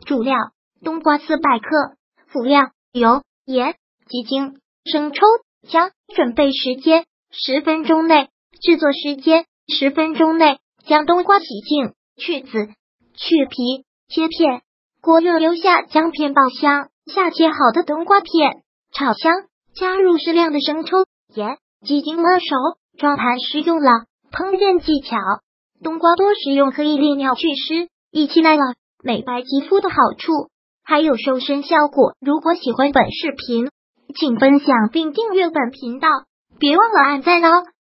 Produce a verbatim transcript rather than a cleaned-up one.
主料冬瓜四百克，辅料油、盐、鸡精、生抽、姜。准备时间十分钟内，制作时间十分钟内。将冬瓜洗净，去籽、去皮，切片。锅热油下，姜片爆香，下切好的冬瓜片，炒香，加入适量的生抽、盐、鸡精焖熟。装盘时用了。烹饪技巧：冬瓜多食用可以利尿祛湿、益气耐老、美白肌肤的好处，还有瘦身效果。如果喜欢本视频，请分享并订阅本频道，别忘了按赞哦。